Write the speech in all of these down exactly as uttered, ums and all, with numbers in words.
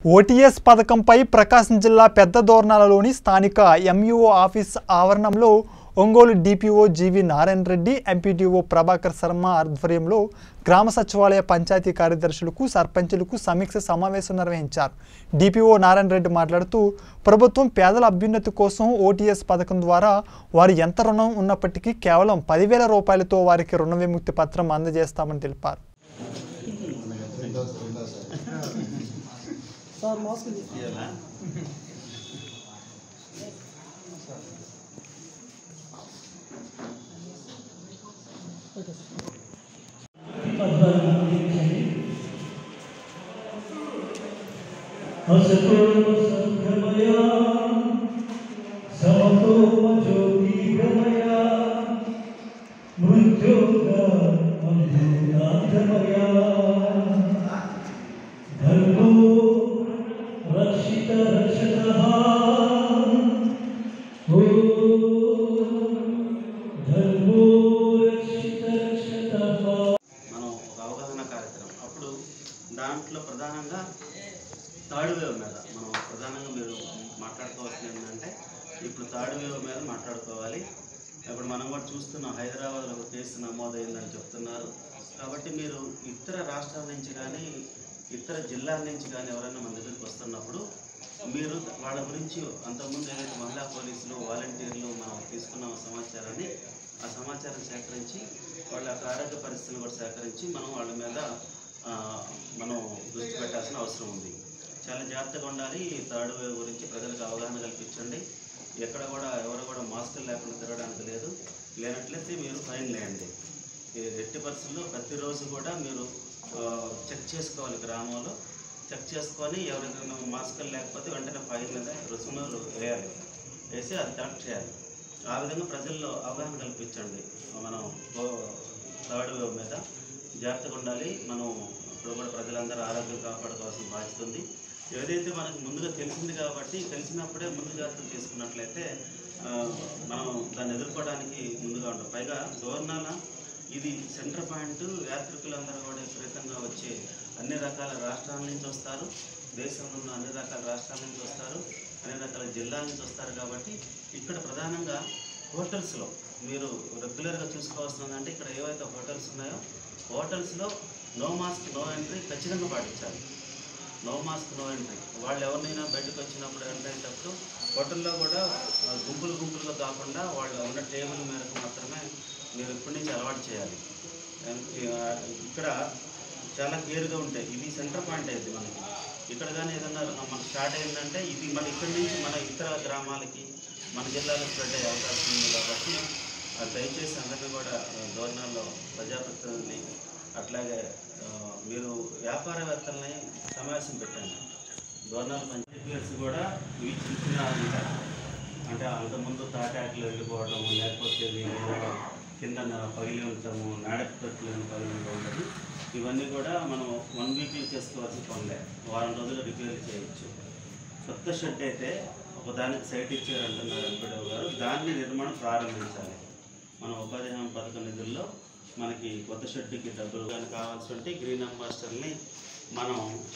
OTS పథకంపై ప్రకాశం జిల్లా పెద్ద దోర్నాలలోని స్థానిక ఎంఈఓ ఆఫీస్ ఆవరణంలో Ongole DPO G V Narayana Reddy, MPDO Prabhakar Sharma ఆధ్వర్యంలో గ్రామ సచివాలయ పంచాయతీ కార్యదర్శులకు, సర్పంచులకు సమీక్ష సమావేశం నిర్వహించారు. డిపిఓ నారాయణ రెడ్డి మాట్లాడుతూ, ప్రభుత్వం పేదల అభ్యున్నతి కోసం ఓటీఎస్ పథకం ద్వారా వారు ఎంత రుణం ఉన్నప్పటికీ కేవలం పదివేల రూపాయలతో వారికి రుణ విముక్తి పత్రం అందజేస్తామని తెలిపారు. సార్ మాస్క్ తీయాలా ఓకే దాంట్లో ప్రధానంగా థర్డ్ వేవ్ మీద మనం ప్రధానంగా మీరు మాట్లాడుకోవాల్సింది ఏంటంటే ఇప్పుడు థర్డ్ వేవ్ మీద మాట్లాడుకోవాలి. ఇప్పుడు మనం కూడా చూస్తున్నాం, హైదరాబాద్లో ఒక కేసు నమోదైందని చెప్తున్నారు. కాబట్టి మీరు ఇతర రాష్ట్రాల నుంచి కానీ ఇతర జిల్లాల నుంచి కానీ ఎవరైనా మన దగ్గరికి వస్తున్నప్పుడు మీరు వాళ్ళ గురించి అంతకుముందు ఏదైతే మహిళా పోలీసులు, వాలంటీర్లు మనం తీసుకున్న సమాచారాన్ని ఆ సమాచారం సేకరించి వాళ్ళ యొక్క ఆరోగ్య పరిస్థితులను కూడా సేకరించి మనం వాళ్ళ మీద మనం దృష్టి పెట్టాల్సిన అవసరం ఉంది. చాలా జాగ్రత్తగా ఉండాలి. థర్డ్ వేవ్ గురించి ప్రజలకు అవగాహన కల్పించండి. ఎక్కడ కూడా ఎవరు కూడా మాస్కులు లేకుండా తిరగడానికి లేదు. లేనట్లయితే మీరు ఫైన్ వేయండి. ఎట్టి పరిస్థితుల్లో ప్రతిరోజు కూడా మీరు చెక్ చేసుకోవాలి. గ్రామంలో చెక్ చేసుకొని ఎవరికైనా మాస్కులు లేకపోతే వెంటనే ఫైన్ మీద రుసుములు వేయాలి, వేసి అది కలెక్ట్ చేయాలి. ఆ విధంగా ప్రజల్లో అవగాహన కల్పించండి. మనం థర్డ్ వేవ్ మీద జాగ్రత్తగా ఉండాలి. మనం ఇప్పుడు కూడా ప్రజలందరూ ఆరోగ్యం కాపాడుకోవాల్సిన బాధ్యత ఉంది. ఏదైతే మనకు ముందుగా తెలిసింది కాబట్టి తెలిసినప్పుడే ముందు జాగ్రత్తలు తీసుకున్నట్లయితే మనం దాన్ని ఎదుర్కోవడానికి ముందుగా ఉంటాం. పైగా దోర్నాల ఇది సెంటర్ పాయింట్. యాత్రికులందరూ కూడా విపరీతంగా వచ్చి అన్ని రకాల రాష్ట్రాల నుంచి వస్తారు, దేశంలో ఉన్న అన్ని రకాల రాష్ట్రాల నుంచి వస్తారు, అన్ని రకాల జిల్లాల నుంచి వస్తారు. కాబట్టి ఇక్కడ ప్రధానంగా హోటల్స్లో మీరు రెగ్యులర్గా చూసుకోవాల్సింది అంటే ఇక్కడ ఏవైతే హోటల్స్ ఉన్నాయో హోటల్స్లో నో మాస్క్ నో ఎంట్రీ ఖచ్చితంగా పాటించాలి. No mask no entry. వాళ్ళు ఎవరినైనా బయటకు వచ్చినప్పుడు ఎంటర్ అయ్యేటప్పుడు హోటల్లో కూడా గుంపులు గుంపులుగా కాకుండా వాళ్ళు ఉన్న టేబుల్ మేరకు మాత్రమే మీరు ఇప్పటి నుంచి అలవాటు చేయాలి. ఇక్కడ చాలా కేర్గా ఉంటాయి. ఇది సెంటర్ పాయింట్ అయింది మనకి. ఇక్కడ కానీ ఏదన్నా మనకు స్టార్ట్ అయిందంటే ఇది మన ఇక్కడి నుంచి మన ఇతర గ్రామాలకి మన జిల్లాలో స్ప్రెడ్ అయ్యే అవకాశం ఉంది. కాబట్టి దయచేసి అందరినీ కూడా దోర్నాల్లో ప్రజాప్రతినిధుల్ని అట్లాగే మీరు వ్యాపారవేత్తలని సమావేశం పెట్టండి. దోర్నాల పంచాయతీస్ కూడా ఇవి చిన్న అంటే అంతకుముందు తాటాకులు వెళ్ళిపోవడము, లేకపోతే కింద పగిలి ఉండటము, నాడకట్లు పగిలి ఉండదు. ఇవన్నీ కూడా మనం వన్ వీక్లో చేసుకోవాల్సిన పనులే. వారం రోజులు రిపేర్ చేయొచ్చు. కొత్త షెడ్ అయితే ఒకదానికి సైట్ ఇచ్చారంటున్నారు ఎంపీడీఓ గారు. దాన్ని నిర్మాణం ప్రారంభించాలి. మన ఉపాధి హామీ పథకం నిధుల్లో మనకి కొత్త షెడ్కి డబ్బులు కానీ కావాల్సి ఉంటే గ్రీన్ అంబాసిడర్ని మనం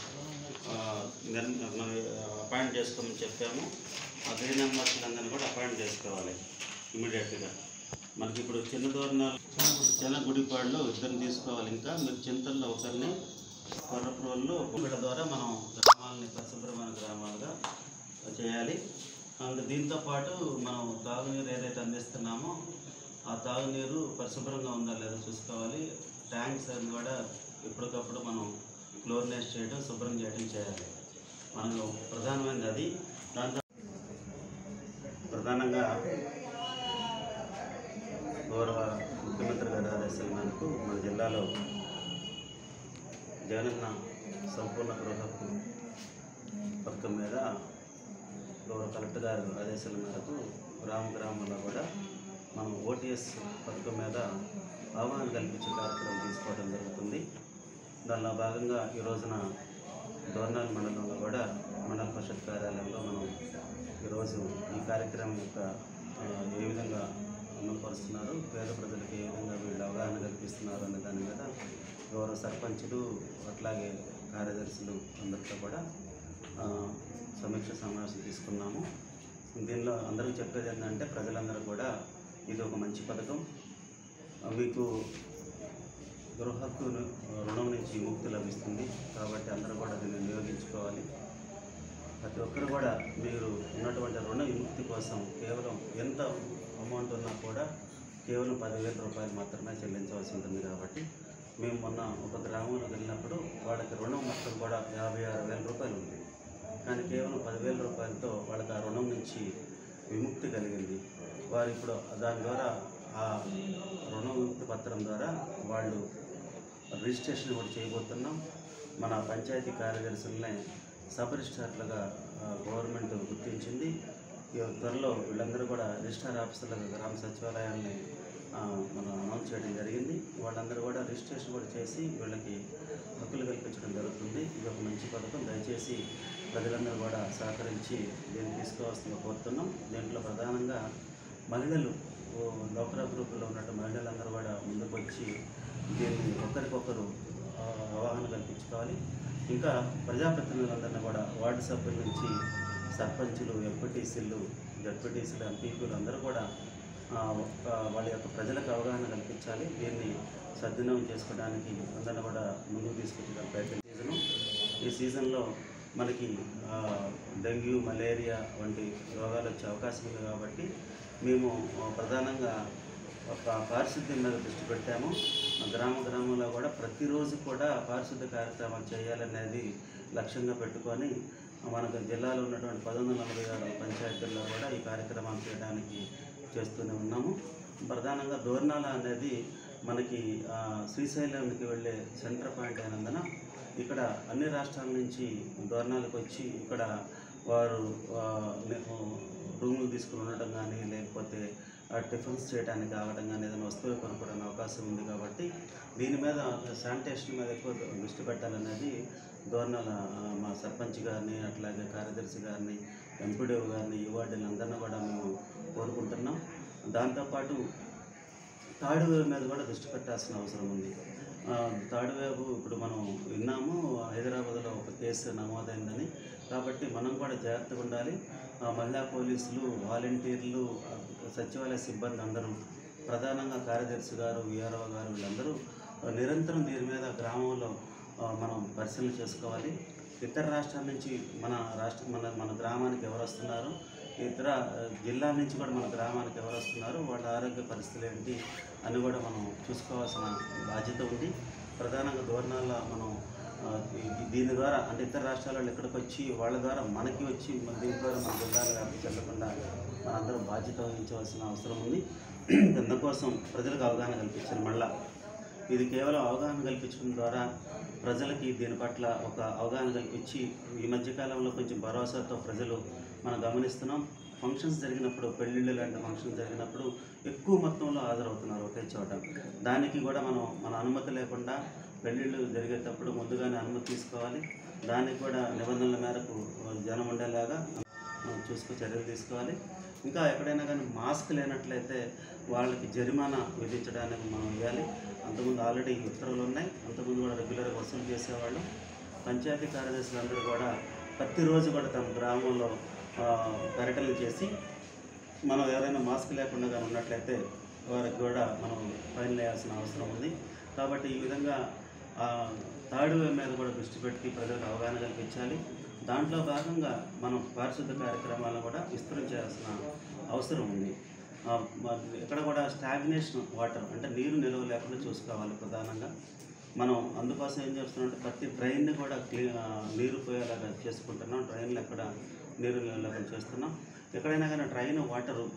మనం అపాయింట్ చేసుకోమని చెప్పాము. ఆ గ్రీన్ అంబాసిడర్ అందరినీ కూడా అపాయింట్ చేసుకోవాలి ఇమీడియట్గా. మనకి ఇప్పుడు చిన్న దోరణాలు చిన్న గుడిపాడులో ఇద్దరిని తీసుకోవాలి. ఇంకా మీరు చింతల్లో ఒకరిని, కొర్రప్రోల్లో వీళ్ళ ద్వారా మనం గ్రామాలని పరిశుభ్రమైన గ్రామాలుగా చేయాలి. అండ్ దీంతోపాటు మనం తాగునీరు ఏదైతే అందిస్తున్నామో ఆ తాగునీరు పరిశుభ్రంగా ఉందా లేదా చూసుకోవాలి. ట్యాంక్స్ అని కూడా ఎప్పటికప్పుడు మనం క్లోరినేట్ చేయడం, శుభ్రం చేయడం చేయాలి. మనకు ప్రధానమైనది అది. దాంతో ప్రధానంగా గౌరవ ముఖ్యమంత్రి గారి ఆదేశాల మేరకు మన జిల్లాలో జగనన్న సంపూర్ణ గృహ పథకం మీద గౌరవ కలెక్టర్ గారి ఆదేశాల మేరకు గ్రామ గ్రామంలో కూడా మనం ఓటీఎస్ పథకం మీద అవగాహన కల్పించే కార్యక్రమం తీసుకోవడం జరుగుతుంది. దానిలో భాగంగా ఈ రోజున దోర్నాల మండలంలో కూడా మండల పరిషత్ కార్యాలయంలో మనం ఈరోజు ఈ కార్యక్రమం యొక్క ఏ విధంగా అమలుపరుస్తున్నారు, పేద ప్రజలకు ఏ విధంగా వీళ్ళు అవగాహన కల్పిస్తున్నారు అనే దాని మీద గౌరవ సర్పంచులు అట్లాగే కార్యదర్శులు అందరితో కూడా సమీక్ష సమావేశం తీసుకున్నాము. దీనిలో అందరూ చెప్పేది ఏంటంటే ప్రజలందరూ కూడా ఇది ఒక మంచి పథకం. మీకు గృహ హక్కు రుణం నుంచి విముక్తి లభిస్తుంది కాబట్టి అందరూ కూడా దీన్ని వినియోగించుకోవాలి. ప్రతి ఒక్కరు కూడా మీరు ఉన్నటువంటి రుణ విముక్తి కోసం కేవలం ఎంత అమౌంట్ ఉన్నా కూడా కేవలం పదివేల రూపాయలు మాత్రమే చెల్లించవలసి ఉంటుంది. కాబట్టి మేము మొన్న ఒక గ్రామంలోకి వెళ్ళినప్పుడు వాళ్ళకి రుణం మొత్తం కూడా యాభై ఆరు వేల రూపాయలు ఉంది. కానీ కేవలం పదివేల రూపాయలతో వాళ్ళకి ఆ రుణం నుంచి విముక్తి కలిగింది. వారు ఇప్పుడు దాని ద్వారా ఆ రుణ విముక్తి పత్రం ద్వారా వాళ్ళు రిజిస్ట్రేషన్ కూడా చేయబోతున్నాం. మన పంచాయతీ కార్యదర్శులనే సబ్ రిజిస్ట్రార్లుగా గవర్నమెంట్ గుర్తించింది. త్వరలో వీళ్ళందరూ కూడా రిజిస్ట్రార్ ఆఫీసర్లుగా గ్రామ సచివాలయాన్ని మనం అనౌన్స్ చేయడం జరిగింది. వాళ్ళందరూ కూడా రిజిస్ట్రేషన్ కూడా చేసి వీళ్ళకి హక్కులు కల్పించడం జరుగుతుంది. ఇది ఒక మంచి పథకం. దయచేసి ప్రజలందరూ కూడా సహకరించి దీన్ని తీసుకోవాల్సిందిగా కోరుతున్నాం. దీంట్లో ప్రధానంగా మహిళలు డోక్రా గ్రూపులో ఉన్నట్టు మహిళలందరూ కూడా ముందుకు వచ్చి దీన్ని ఒకరికొకరు అవగాహన కల్పించుకోవాలి. ఇంకా ప్రజాప్రతినిధులందరినీ కూడా వార్డు సభ్యుల నుంచి సర్పంచులు, ఎంపీటీసీలు, జడ్పీటీసీలు, ఎంపీపీలు అందరూ కూడా వాళ్ళ యొక్క ప్రజలకు అవగాహన కల్పించాలి. దీన్ని సద్వినియోగం చేసుకోవడానికి అందరినీ కూడా ముందుకు తీసుకొచ్చడానికి ప్రయత్నం సీజను. ఈ సీజన్లో మనకి డెంగ్యూ, మలేరియా వంటి రోగాలు వచ్చే అవకాశం ఉంది. కాబట్టి మేము ప్రధానంగా ఒక పారిశుద్ధ్యం మీద దృష్టి పెట్టాము. గ్రామ గ్రామంలో కూడా ప్రతిరోజు కూడా పారిశుద్ధ్య కార్యక్రమాలు చేయాలనేది లక్ష్యంగా పెట్టుకొని మనకు జిల్లాలో ఉన్నటువంటి పదకొండు వందల నలభై ఆరు పంచాయతీల్లో కూడా ఈ కార్యక్రమాలు చేయడానికి చేస్తూనే ఉన్నాము. ప్రధానంగా దోర్నాల అనేది మనకి శ్రీశైలానికి వెళ్ళే సెంటర్ పాయింట్ అయినందున ఇక్కడ అన్ని రాష్ట్రాల నుంచి దోర్నాలకు వచ్చి ఇక్కడ వారు రూములు తీసుకుని ఉండటం కానీ లేకపోతే టిఫిన్స్ చేయడానికి కావడం కానీ ఏదైనా వస్తువులు కొనుక్కోవడానికి అవకాశం ఉంది. కాబట్టి దీని మీద శానిటేషన్ మీద ఎక్కువ దృష్టి పెట్టాలనేది దోర్నాల మా సర్పంచ్ గారిని, అట్లాగే కార్యదర్శి గారిని, ఎంపీడీఓ గారిని, యువార్డుని అందరినీ కూడా మేము కోరుకుంటున్నాం. దాంతోపాటు తాడువేవు మీద కూడా దృష్టి పెట్టాల్సిన అవసరం ఉంది. తాడువేవు ఇప్పుడు మనం విన్నాము, హైదరాబాద్లో ఒక కేసు నమోదైందని. కాబట్టి మనం కూడా జాగ్రత్తగా ఉండాలి. మహిళా పోలీసులు, వాలంటీర్లు, సచివాలయ సిబ్బంది అందరూ, ప్రధానంగా కార్యదర్శి గారు, విఆర్ఓ గారు వీళ్ళందరూ నిరంతరం దీని మీద గ్రామంలో మనం పరిశీలన చేసుకోవాలి. ఇతర రాష్ట్రాల నుంచి మన రాష్ట్ర మన మన గ్రామానికి ఎవరు వస్తున్నారు, ఇతర జిల్లాల నుంచి కూడా మన గ్రామానికి ఎవరు వస్తున్నారు, వాళ్ళ ఆరోగ్య పరిస్థితులు ఏంటి అని కూడా మనం చూసుకోవాల్సిన బాధ్యత ఉంది. ప్రధానంగా దోర్నాల మనం దీని ద్వారా అంటే ఇతర రాష్ట్రాల వాళ్ళు ఇక్కడికి వచ్చి వాళ్ళ ద్వారా మనకి వచ్చి దీని ద్వారా మన జిల్లాలు వ్యాప్తి చెందకుండా మనందరం బాధ్యత వహించవలసిన అవసరం ఉంది. అందుకోసం ప్రజలకు అవగాహన కల్పించాలి. మళ్ళా ఇది కేవలం అవగాహన కల్పించడం ద్వారా ప్రజలకి దీని పట్ల ఒక అవగాహన కల్పించి ఈ మధ్యకాలంలో కొంచెం భరోసాతో ప్రజలు మనం గమనిస్తున్నాం. ఫంక్షన్స్ జరిగినప్పుడు, పెళ్ళిళ్ళు లాంటి ఫంక్షన్స్ జరిగినప్పుడు ఎక్కువ మొత్తంలో హాజరవుతున్నారు ఒకే చోట. దానికి కూడా మనం మన అనుమతి లేకుండా పెళ్ళిళ్ళు జరిగేటప్పుడు ముందుగానే అనుమతి తీసుకోవాలి. దానికి కూడా నిబంధనల మేరకు జనం ఉండేలాగా చూసుకో చర్యలు తీసుకోవాలి. ఇంకా ఎక్కడైనా కానీ మాస్క్ లేనట్లయితే వాళ్ళకి జరిమానా విధించడానికి మనం ఇవ్వాలి. అంతకుముందు ఆల్రెడీ ఉత్తర్వులు ఉన్నాయి. అంతకుముందు కూడా రెగ్యులర్గా వసూలు చేసేవాళ్ళు. పంచాయతీ కార్యదర్శులందరూ కూడా ప్రతిరోజు కూడా తమ గ్రామంలో పర్యటనలు చేసి మనం ఎవరైనా మాస్క్ లేకుండా కానీ ఉన్నట్లయితే వారికి కూడా మనం ఫైన్ వేయాల్సిన అవసరం ఉంది. కాబట్టి ఈ విధంగా తాడువేవు మీద కూడా దృష్టి పెట్టి ప్రజలకు అవగాహన కల్పించాలి. దాంట్లో భాగంగా మనం పారిశుద్ధ కార్యక్రమాలను కూడా విస్తరించాల్సిన అవసరం ఉంది. ఎక్కడ కూడా స్టాగ్నేషన్ వాటర్ అంటే నీరు నిల్వ లేకుండా చూసుకోవాలి. ప్రధానంగా మనం అందుకోసం ఏం చేస్తున్నామంటే ప్రతి డ్రైన్ని కూడా క్లీ నీరు పోయేలాగా చేసుకుంటున్నాం. డ్రైన్లు ఎక్కడ నీరు లేకుండా చేస్తున్నాం. ఎక్కడైనా కానీ డ్రైన్ వాటరు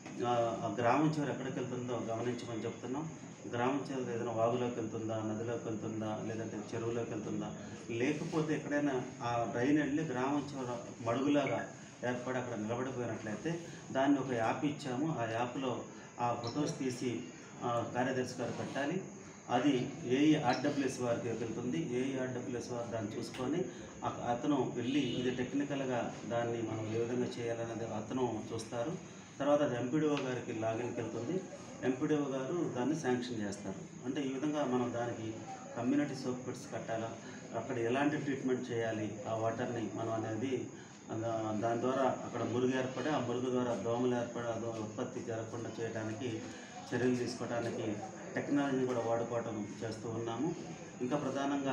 గ్రామం చివరి ఎక్కడికి వెళ్తుందో గమనించమని చెప్తున్నాం. గ్రామం చివరి ఏదైనా వాగులోకి వెళ్తుందా, నదిలోకి వెళ్తుందా, లేదంటే చెరువులోకి వెళ్తుందా, లేకపోతే ఎక్కడైనా ఆ డ్రైన్ వెళ్ళి గ్రామం చివర మడుగులాగా ఏర్పడి అక్కడ నిలబడిపోయినట్లయితే దాన్ని ఒక యాప్ ఇచ్చాము. ఆ యాప్లో ఆ ఫొటోస్ తీసి కార్యదర్శి గారు పెట్టాలి. అది ఏఈ ఆర్డబ్ల్యూఎస్ వారికి వెళ్తుంది. ఏఈ ఆర్డబ్ల్యూఎస్ వారు దాన్ని చూసుకొని అతను వెళ్ళి ఇది టెక్నికల్గా దాన్ని మనం ఏ విధంగా చేయాలనేది అతను చూస్తారు. తర్వాత అది ఎంపీడీఓ గారికి లాగిన్కి వెళ్తుంది. ఎంపీడీఓ గారు దాన్ని శాంక్షన్ చేస్తారు. అంటే ఈ విధంగా మనం దానికి కమ్యూనిటీ సోప్ పిట్స్ కట్టాలా, అక్కడ ఎలాంటి ట్రీట్మెంట్ చేయాలి ఆ వాటర్ని మనం అనేది దా- దాని ద్వారా అక్కడ మురుగు ఏర్పడి ఆ మురుగు ద్వారా దోమలు ఏర్పడి ఆ దోమ ఉత్పత్తి జరగకుండా చేయడానికి చర్యలు తీసుకోవడానికి టెక్నాలజీని కూడా వాడుకోవటం చేస్తూ ఉన్నాము. ఇంకా ప్రధానంగా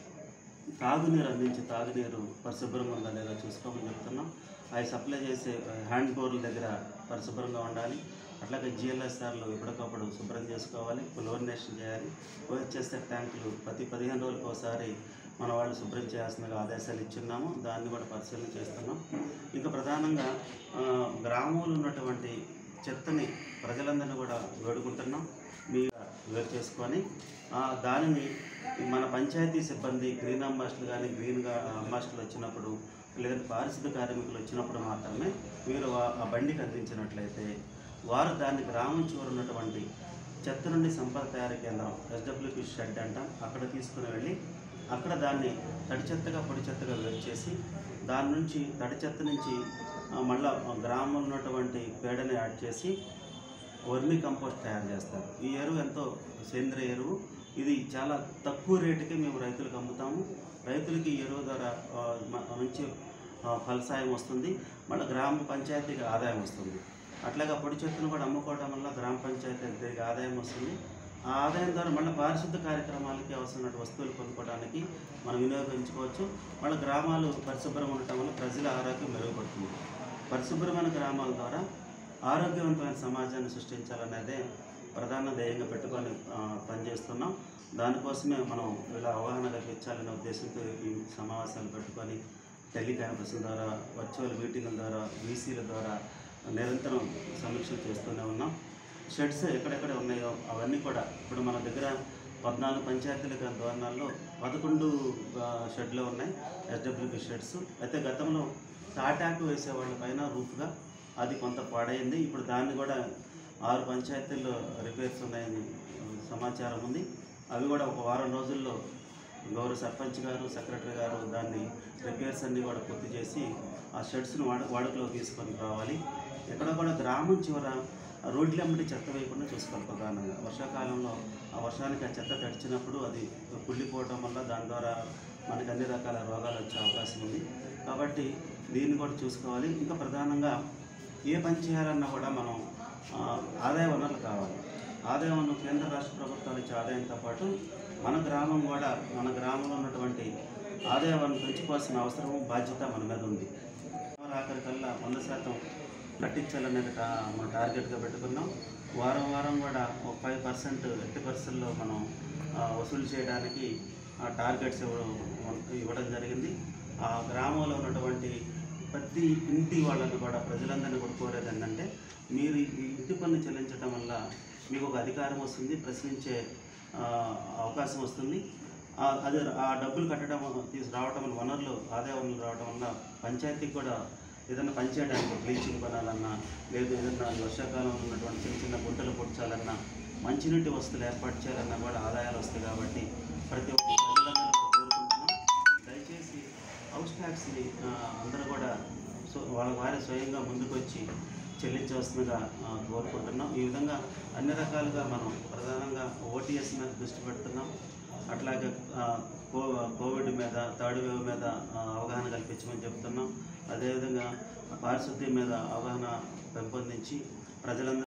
తాగునీరు అందించి తాగునీరు పరిశుభ్రంగా ఉందా లేదా చూసుకోమని చెప్తున్నాం. అవి సప్లై చేసే హ్యాండ్ బోర్ల దగ్గర పరిశుభ్రంగా ఉండాలి. అట్లాగే జిఎల్ఎస్ఆర్లు ఎప్పటికప్పుడు శుభ్రం చేసుకోవాలి, క్లోరినేషన్ చేయాలి. వచ్చేస్తే ట్యాంకులు ప్రతి పదిహేను రోజులకు ఒకసారి మన వాళ్ళు శుభ్రం చేయాల్సిందిగా ఆదేశాలు ఇచ్చున్నాము. దాన్ని కూడా పరిశీలన చేస్తున్నాం. ఇంకా ప్రధానంగా ఆ, గ్రామంలో ఉన్నటువంటి చెత్తని ప్రజలందరినీ కూడా వేడుకుంటున్నాం మీరు వేరు చేసుకొని ఆ, దానిని మన పంచాయతీ సిబ్బంది గ్రీన్ అంబాసిడర్ కానీ గ్రీన్ అంబాసిడర్ వచ్చినప్పుడు లేదంటే పారిశుద్ధ కార్మికులు వచ్చినప్పుడు మాత్రమే మీరు ఆ- ఆ బండికి అందించినట్లయితే వారు దాన్ని గ్రామం చివరి ఉన్నటువంటి చెత్త నుండి సంపద తయారీ కేంద్రం ఎస్డబ్ల్యూపీ షెడ్ అంటాం అక్కడ తీసుకుని వెళ్ళి అక్కడ దాన్ని తడి చెత్తగా పొడి చెత్తగా వేరు చేసి దాని నుంచి తడి చెత్త నుంచి ఆ, మళ్ళా గ్రామంలో ఉన్నటువంటి పేడని యాడ్ చేసి వర్మీ కంపోస్ట్ తయారు చేస్తారు. ఈ ఎరువు ఎంతో సేంద్రియ ఎరువు. ఇది చాలా తక్కువ రేటుకి మేము రైతులకు అమ్ముతాము. రైతులకి ఈ ఎరువు ద్వారా ఆ, మ- మంచి ఆ, ఫలసాయం వస్తుంది. మళ్ళీ గ్రామ పంచాయతీకి ఆదాయం వస్తుంది. అట్లాగా పొడి చెత్తను కూడా అమ్ముకోవడం వల్ల గ్రామ పంచాయతీకి ఆదాయం వస్తుంది. ఆ ఆదాయం ద్వారా మళ్ళీ పారిశుద్ధ కార్యక్రమాలకి అవసరమైన వస్తువులు కొనుక్కోవడానికి మనం వినియోగించుకోవచ్చు. మళ్ళీ గ్రామాలు పరిశుభ్రంగా ఉండటం వల్ల ప్రజల ఆరోగ్యం మెరుగుపడుతుంది. పరిశుభ్రమైన గ్రామాల ద్వారా ఆరోగ్యవంతమైన సమాజాన్ని సృష్టించాలనేదే ప్రధాన ధ్యేయంగా పెట్టుకొని ఆ, పనిచేస్తున్నాం. దానికోసమే మనం ఇలా అవగాహన కల్పించాలనే ఉద్దేశంతో ఈ సమావేశాలు పెట్టుకొని టెలికాన్ఫరెన్స్ ద్వారా వర్చువల్ మీటింగుల ద్వారా వీసీల ద్వారా నిరంతరం సమీక్షలు చేస్తూనే ఉన్నాం. షెడ్స్ ఎక్కడెక్కడ ఉన్నాయో అవన్నీ కూడా ఇప్పుడు మన దగ్గర పద్నాలుగు పంచాయతీల దోరణాల్లో పదకొండు ఆ, షెడ్లు ఉన్నాయి ఎస్డబ్ల్యూపీ షెడ్స్. అయితే గతంలో తాటాకు వేసే వాళ్ళ పైన రూఫ్గా అది కొంత పాడైంది. ఇప్పుడు దాన్ని కూడా ఆరు పంచాయతీల్లో రిపేర్స్ ఉన్నాయని సమాచారం ఉంది. అవి కూడా ఒక వారం రోజుల్లో గౌరవ సర్పంచ్ గారు సెక్రటరీ గారు దాన్ని రిపేర్స్ అన్నీ కూడా పూర్తి చేసి ఆ షెడ్స్ను వాడు వాడుకలో తీసుకొని రావాలి. ఎక్కడ కూడా గ్రామం చివర రోడ్ల వెంబడి చెత్త వేయకుండా చూసుకోవాలి. ప్రధానంగా వర్షాకాలంలో ఆ వర్షానికి ఆ చెత్త తడిచినప్పుడు అది కుళ్ళిపోవడం వల్ల దాని ద్వారా మనకి అన్ని రకాల రోగాలు వచ్చే అవకాశం ఉంది. కాబట్టి దీన్ని కూడా చూసుకోవాలి. ఇంకా ప్రధానంగా ఏ పని చేయాలన్నా కూడా మనం ఆ, ఆదాయ వనరులు కావాలి. ఆదాయ వనరు కేంద్ర రాష్ట్ర ప్రభుత్వాలు ఇచ్చే ఆదాయంతో పాటు మన గ్రామం కూడా మన గ్రామంలో ఉన్నటువంటి ఆదాయ వనరు పెంచుకోవాల్సిన అవసరం బాధ్యత మన మీద ఉంది. ఆఖరికల్లా వంద శాతం కట్టించాలనేది టా మన టార్గెట్గా పెట్టుకున్నాం. వారం వారం కూడా ఒక ఫైవ్ పర్సెంట్ ఎట్టి పర్సెంట్లో మనం ఆ, వసూలు చేయడానికి ఆ టార్గెట్స్ ఇవ్వడం ఇవ్వడం జరిగింది. ఆ గ్రామంలో ఉన్నటువంటి ప్రతి ఇంటి వాళ్ళని కూడా ప్రజలందరినీ కూడా కోరేది ఏంటంటే మీరు ఈ ఇంటి పన్ను చెల్లించడం వల్ల మీకు ఒక అధికారం వస్తుంది, ప్రశ్నించే ఆ, అవకాశం వస్తుంది. ఆ, అది ఆ డబ్బులు కట్టడం తీసు రావటం వల్ల వనరులు ఆదాయ వనరులు రావడం వల్ల పంచాయతీకి కూడా ఏదైనా పనిచేయడానికి బ్లీచింగ్ కొనాలన్నా లేదు ఏదైనా వర్షాకాలంలో ఉన్నటువంటి చిన్న చిన్న గుంటలు పొడ్చాలన్నా మంచినీటి వస్తువులు ఏర్పాటు చేయాలన్నా కూడా ఆదాయాలు వస్తాయి. కాబట్టి ప్రతి ఒక్క ప్రజలందరూ కోరుకుంటున్నాం, దయచేసి హౌస్ ట్యాక్స్ని అందరూ కూడా సో వాళ్ళ వారి స్వయంగా ముందుకొచ్చి చెల్లించవలసిందిగా ఆ, కోరుకుంటున్నాం. ఈ విధంగా అన్ని రకాలుగా మనం ప్రధానంగా ఓటీఎస్ మీద దృష్టి పెడుతున్నాం. అట్లాగే ఆ, కో కోవిడ్ మీద థర్డ్ వేవ్ మీద ఆ, అవగాహన కల్పించమని చెప్తున్నాం. అదేవిధంగా పారిశుద్ధ్యం మీద అవగాహన పెంపొందించి ప్రజలందరూ